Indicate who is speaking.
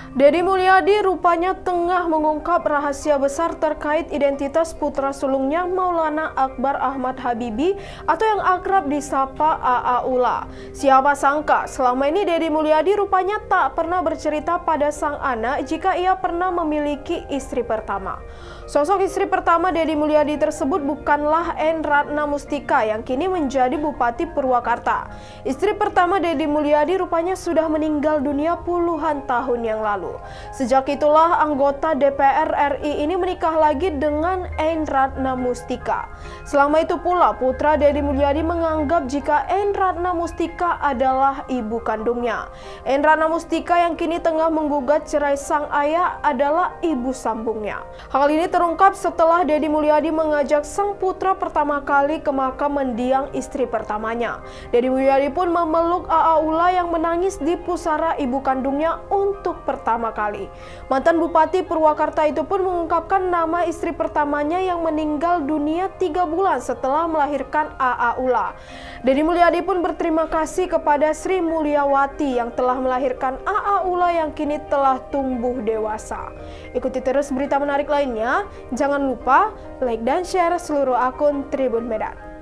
Speaker 1: Deddy Mulyadi rupanya tengah mengungkap rahasia besar terkait identitas putra sulungnya Maulana Akbar Ahmad Habibie atau yang akrab disapa AA Ula. Siapa sangka selama ini Deddy Mulyadi rupanya tak pernah bercerita pada sang anak jika ia pernah memiliki istri pertama. Sosok istri pertama Deddy Mulyadi tersebut bukanlah N. Ratna Mustika yang kini menjadi Bupati Purwakarta. Istri pertama Deddy Mulyadi rupanya sudah meninggal dunia puluhan tahun yang lalu. Sejak itulah anggota DPR RI ini menikah lagi dengan N. Ratna Mustika. Selama itu pula putra Deddy Mulyadi menganggap jika N. Ratna Mustika adalah ibu kandungnya. N. Ratna Mustika yang kini tengah menggugat cerai sang ayah adalah ibu sambungnya. Hal ini terungkap setelah Deddy Mulyadi mengajak sang putra pertama kali ke makam mendiang istri pertamanya. Deddy Mulyadi pun memeluk AA Ula yang menangis di pusara ibu kandungnya untuk pertama kali. Mantan Bupati Purwakarta itu pun mengungkapkan nama istri pertamanya yang meninggal dunia 3 bulan setelah melahirkan AA Ula. Deddy Mulyadi pun berterima kasih kepada Sri Mulyawati yang telah melahirkan AA Ula yang kini telah tumbuh dewasa. Ikuti terus berita menarik lainnya. Jangan lupa like dan share seluruh akun Tribun Medan.